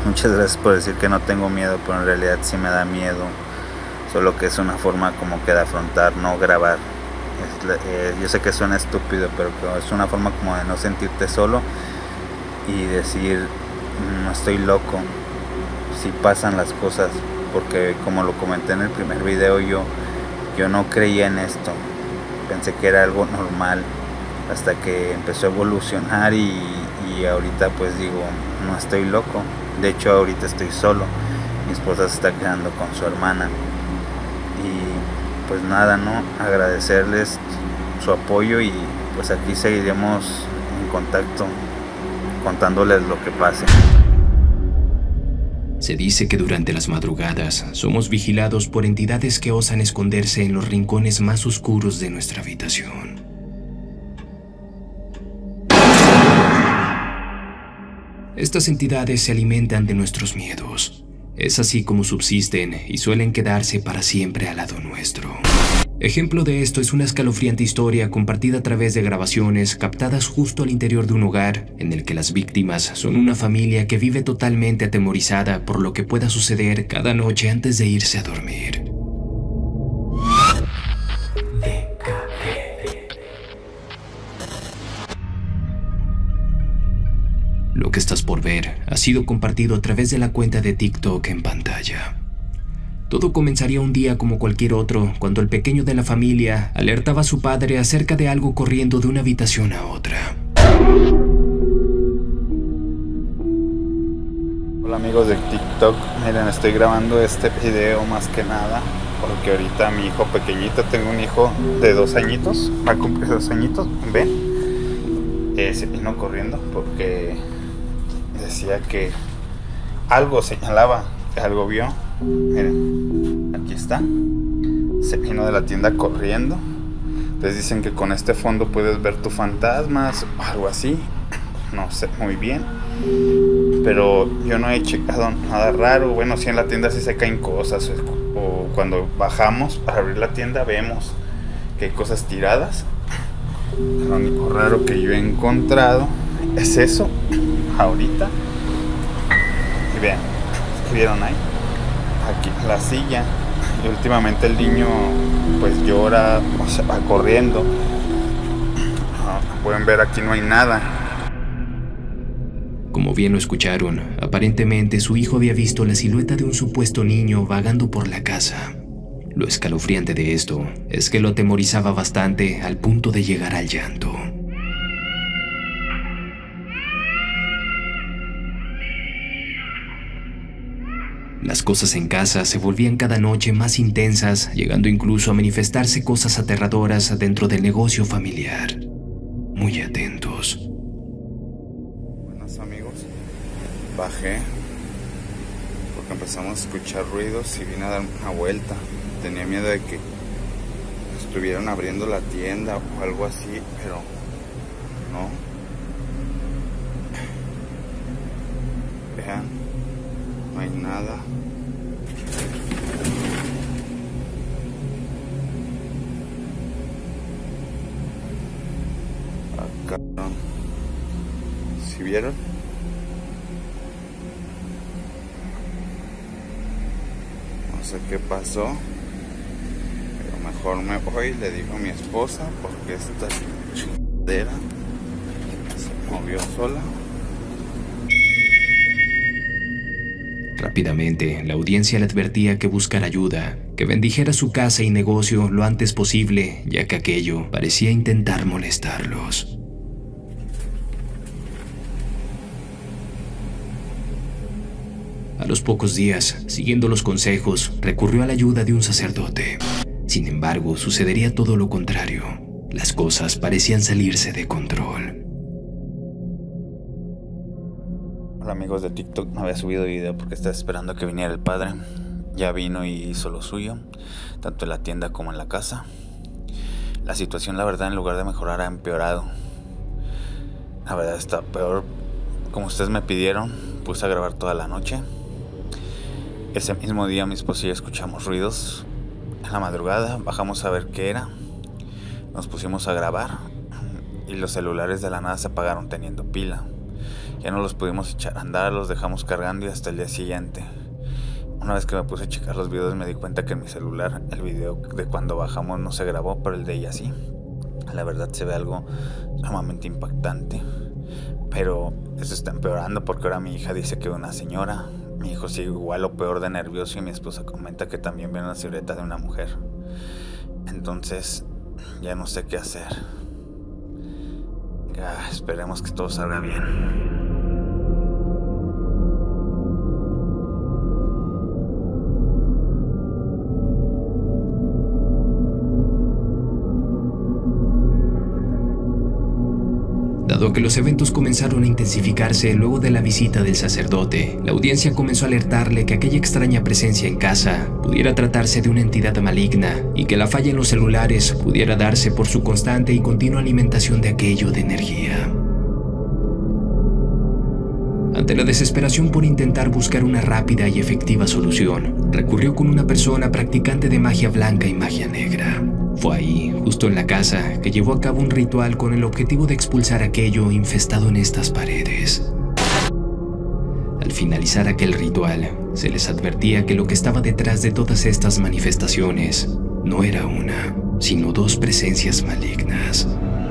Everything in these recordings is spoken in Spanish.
Muchas gracias por decir que no tengo miedo, pero en realidad sí me da miedo. Solo que es una forma como que de afrontar, no grabar. Yo sé que suena estúpido, pero que es una forma como de no sentirte solo y decir, no estoy loco, si pasan las cosas. Porque como lo comenté en el primer video, yo no creía en esto. Pensé que era algo normal hasta que empezó a evolucionar y ahorita pues digo, no estoy loco. De hecho ahorita estoy solo. Mi esposa se está quedando con su hermana. Y pues nada, ¿no? Agradecerles su apoyo y pues aquí seguiremos en contacto contándoles lo que pase. Se dice que durante las madrugadas somos vigilados por entidades que osan esconderse en los rincones más oscuros de nuestra habitación. Estas entidades se alimentan de nuestros miedos. Es así como subsisten y suelen quedarse para siempre al lado nuestro. Ejemplo de esto es una escalofriante historia compartida a través de grabaciones captadas justo al interior de un hogar en el que las víctimas son una familia que vive totalmente atemorizada por lo que pueda suceder cada noche antes de irse a dormir. Lo que estás por ver ha sido compartido a través de la cuenta de TikTok en pantalla. Todo comenzaría un día como cualquier otro, cuando el pequeño de la familia alertaba a su padre acerca de algo corriendo de una habitación a otra. Hola amigos de TikTok, miren, estoy grabando este video más que nada porque ahorita mi hijo pequeñito, tengo un hijo de 2 añitos, va a cumplir 2 añitos, ven, se vino corriendo porque decía que algo señalaba, que algo vio. Miren, aquí está, se vino de la tienda corriendo. Entonces dicen que con este fondo puedes ver tus fantasmas o algo así, no sé muy bien, pero yo no he checado nada raro. Bueno, sí, en la tienda sí se caen cosas, o cuando bajamos para abrir la tienda vemos que hay cosas tiradas. Lo único raro que yo he encontrado es eso ahorita. Y vean, ¿qué vieron ahí? Aquí la silla. Y últimamente el niño pues llora, o sea, va corriendo. Pueden ver, aquí no hay nada. Como bien lo escucharon, aparentemente su hijo había visto la silueta de un supuesto niño vagando por la casa. Lo escalofriante de esto es que lo atemorizaba bastante al punto de llegar al llanto. Las cosas en casa se volvían cada noche más intensas, llegando incluso a manifestarse cosas aterradoras dentro del negocio familiar. Muy atentos. Buenos amigos, bajé porque empezamos a escuchar ruidos y vine a dar una vuelta. Tenía miedo de que estuvieran abriendo la tienda o algo así, pero no. Vean, no hay nada. Acá, ¿sí vieron? No sé qué pasó, pero mejor me voy, le digo a mi esposa, porque esta chingadera se movió sola. Rápidamente, la audiencia le advertía que buscara ayuda, que bendijera su casa y negocio lo antes posible, ya que aquello parecía intentar molestarlos. A los pocos días, siguiendo los consejos, recurrió a la ayuda de un sacerdote. Sin embargo, sucedería todo lo contrario. Las cosas parecían salirse de control. Hola amigos de TikTok, no había subido video porque estaba esperando a que viniera el padre. Ya vino y hizo lo suyo, tanto en la tienda como en la casa. La situación, la verdad, en lugar de mejorar, ha empeorado. La verdad está peor. Como ustedes me pidieron, puse a grabar toda la noche. Ese mismo día mi esposa y yo escuchamos ruidos en la madrugada, bajamos a ver qué era, nos pusimos a grabar y los celulares de la nada se apagaron teniendo pila. Ya no los pudimos echar a andar, los dejamos cargando y hasta el día siguiente. Una vez que me puse a checar los videos me di cuenta que en mi celular el video de cuando bajamos no se grabó, pero el de ella sí. La verdad se ve algo sumamente impactante. Pero eso está empeorando porque ahora mi hija dice que ve una señora. Mi hijo sigue igual o peor de nervioso y mi esposa comenta que también ve una silueta de una mujer. Entonces ya no sé qué hacer. Esperemos que todo salga bien. Dado que los eventos comenzaron a intensificarse luego de la visita del sacerdote, la audiencia comenzó a alertarle que aquella extraña presencia en casa pudiera tratarse de una entidad maligna y que la falla en los celulares pudiera darse por su constante y continua alimentación de aquello de energía. Ante la desesperación por intentar buscar una rápida y efectiva solución, recurrió con una persona practicante de magia blanca y magia negra. Fue ahí, justo en la casa, que llevó a cabo un ritual con el objetivo de expulsar aquello infestado en estas paredes. Al finalizar aquel ritual, se les advertía que lo que estaba detrás de todas estas manifestaciones no era una, sino dos presencias malignas.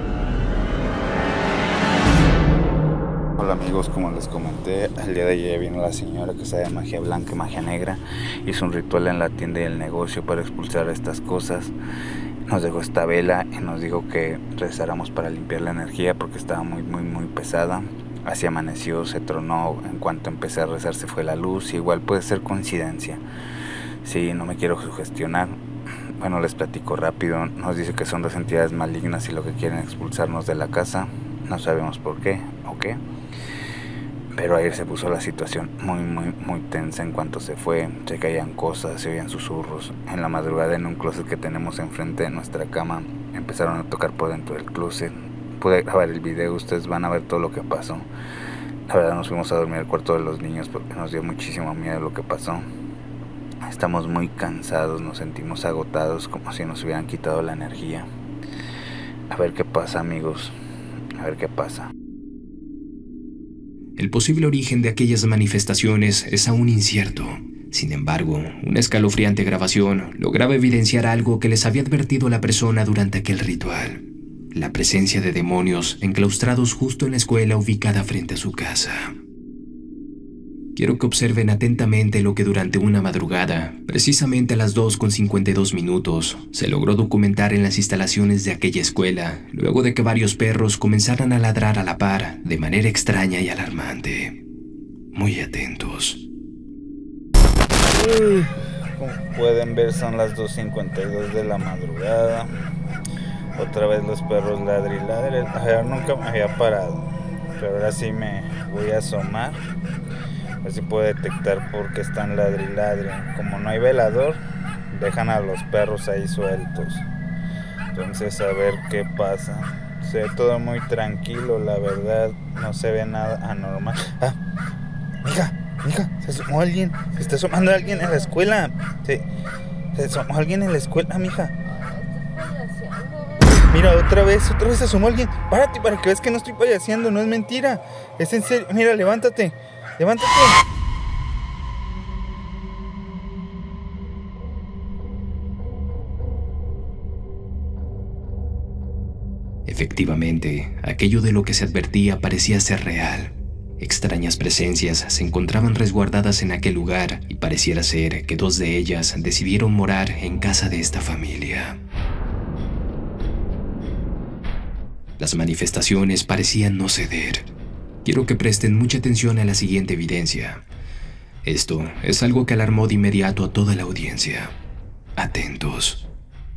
Hola amigos, como les comenté, el día de ayer vino la señora que sabe magia blanca y magia negra. Hizo un ritual en la tienda y el negocio para expulsar estas cosas. Nos dejó esta vela y nos dijo que rezáramos para limpiar la energía porque estaba muy pesada. Así amaneció, se tronó, en cuanto empecé a rezar se fue la luz. Igual puede ser coincidencia. Sí, no me quiero sugestionar. Bueno, les platico rápido. Nos dice que son dos entidades malignas y lo que quieren expulsarnos de la casa. No sabemos por qué o qué. Pero ayer se puso la situación muy tensa en cuanto se fue. Se caían cosas, se oían susurros. En la madrugada, en un closet que tenemos enfrente de nuestra cama, empezaron a tocar por dentro del closet. Pude grabar el video, ustedes van a ver todo lo que pasó. La verdad nos fuimos a dormir al cuarto de los niños porque nos dio muchísimo miedo lo que pasó. Estamos muy cansados, nos sentimos agotados, como si nos hubieran quitado la energía. A ver qué pasa, amigos. A ver qué pasa. El posible origen de aquellas manifestaciones es aún incierto. Sin embargo, una escalofriante grabación lograba evidenciar algo que les había advertido la persona durante aquel ritual: la presencia de demonios enclaustrados justo en la escuela ubicada frente a su casa. Quiero que observen atentamente lo que durante una madrugada, precisamente a las 2:52, se logró documentar en las instalaciones de aquella escuela, luego de que varios perros comenzaran a ladrar a la par de manera extraña y alarmante. Muy atentos. Como pueden ver, son las 2:52 de la madrugada. Otra vez los perros ladri y ladre. Nunca me había parado, pero ahora sí me voy a asomar. A ver si puedo detectar por qué están ladri y ladre. Como no hay velador, dejan a los perros ahí sueltos. Entonces a ver qué pasa. Se ve todo muy tranquilo, la verdad. No se ve nada anormal. Mija, se asomó alguien. Se está asomando alguien en la escuela. Se asomó alguien en la escuela, mija. Mira, otra vez se asomó alguien. Párate para que veas que no estoy payaseando, no es mentira. Es en serio. Mira, levántate. Efectivamente, aquello de lo que se advertía parecía ser real. Extrañas presencias se encontraban resguardadas en aquel lugar y pareciera ser que dos de ellas decidieron morar en casa de esta familia. Las manifestaciones parecían no ceder. Quiero que presten mucha atención a la siguiente evidencia. Esto es algo que alarmó de inmediato a toda la audiencia. Atentos.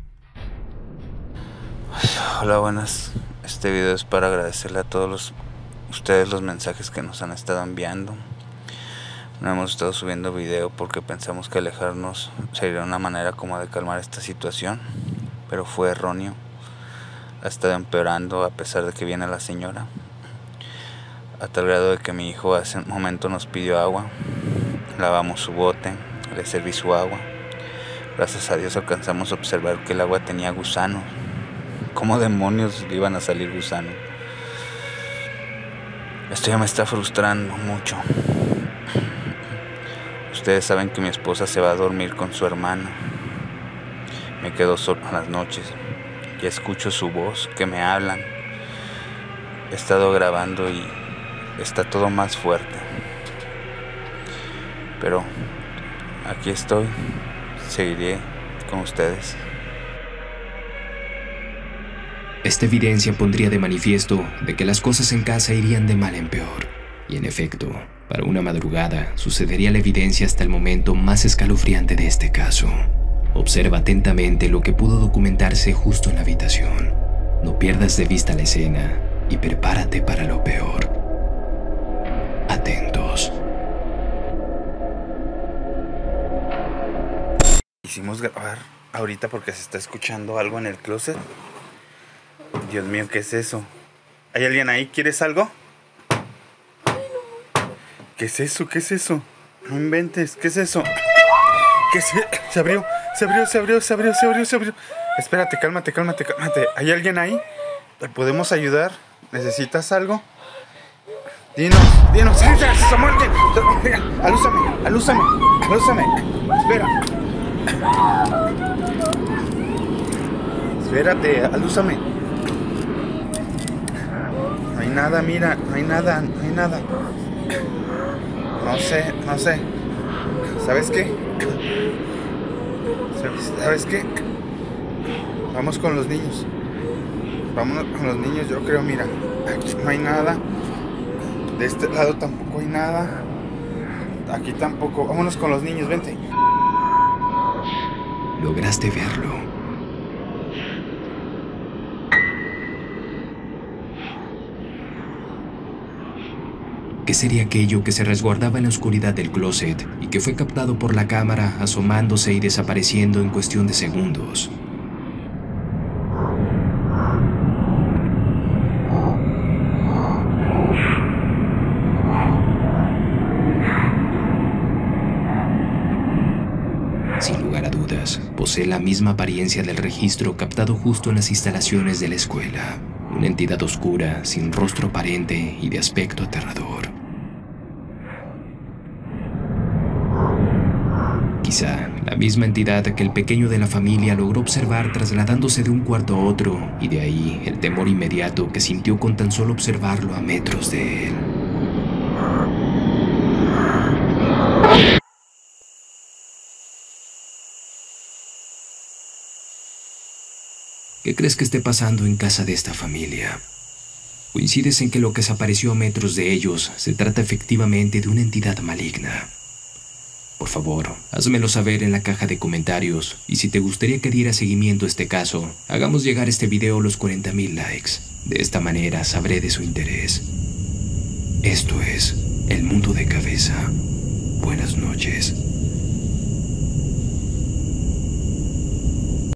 Hola, buenas. Este video es para agradecerle a todos ustedes los mensajes que nos han estado enviando. No hemos estado subiendo video porque pensamos que alejarnos sería una manera como de calmar esta situación, pero fue erróneo. Ha estado empeorando a pesar de que viene la señora, a tal grado de que mi hijo hace un momento nos pidió agua. Lavamos su bote, le serví su agua. Gracias a Dios alcanzamos a observar que el agua tenía gusanos. ¿Cómo demonios le iban a salir gusanos? Esto ya me está frustrando mucho. Ustedes saben que mi esposa se va a dormir con su hermana. Me quedo solo en las noches. Ya escucho su voz, que me hablan. He estado grabando y está todo más fuerte. Pero aquí estoy. Seguiré con ustedes. Esta evidencia pondría de manifiesto de que las cosas en casa irían de mal en peor. Y en efecto, para una madrugada sucedería la evidencia hasta el momento más escalofriante de este caso. Observa atentamente lo que pudo documentarse justo en la habitación. No pierdas de vista la escena y prepárate para lo peor. Atentos. Quisimos grabar ahorita porque se está escuchando algo en el closet. Dios mío, ¿qué es eso? ¿Hay alguien ahí? ¿Quieres algo? ¿Qué es eso? ¿Qué es eso? No inventes, ¿qué es eso? ¿Qué se abrió? Se abrió. Espérate, cálmate. ¿Hay alguien ahí? ¿Te podemos ayudar? ¿Necesitas algo? Dinos. ¡Samuel! ¡Alúzame! Espérate, alúzame. No hay nada, mira, no hay nada. No sé. ¿Sabes qué? Vamos con los niños. Vámonos con los niños, yo creo, mira. Aquí no hay nada. De este lado tampoco hay nada. Aquí tampoco. Vámonos con los niños, vente. Lograste verlo. ¿Qué sería aquello que se resguardaba en la oscuridad del closet y que fue captado por la cámara asomándose y desapareciendo en cuestión de segundos? Sin lugar a dudas, posee la misma apariencia del registro captado justo en las instalaciones de la escuela. Una entidad oscura, sin rostro aparente y de aspecto aterrador. Quizá la misma entidad que el pequeño de la familia logró observar trasladándose de un cuarto a otro, y de ahí el temor inmediato que sintió con tan solo observarlo a metros de él. ¿Qué crees que esté pasando en casa de esta familia? Coincides en que lo que desapareció a metros de ellos se trata efectivamente de una entidad maligna. Por favor, házmelo saber en la caja de comentarios, y si te gustaría que diera seguimiento a este caso, hagamos llegar este video a los 40,000 likes. De esta manera sabré de su interés. Esto es El Mundo de Cabeza. Buenas noches.